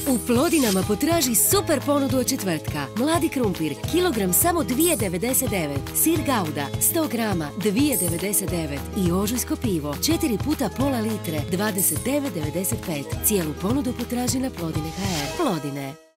U Plodinama potraži super ponudu od četvrtka. Mladi krumpir, kilogram samo 2,99. Sir Gouda, 100 grama, 2,99. I ožujsko pivo, 4 puta pola litre, 29,95. Cijelu ponudu potraži na Plodine.hr. Plodine.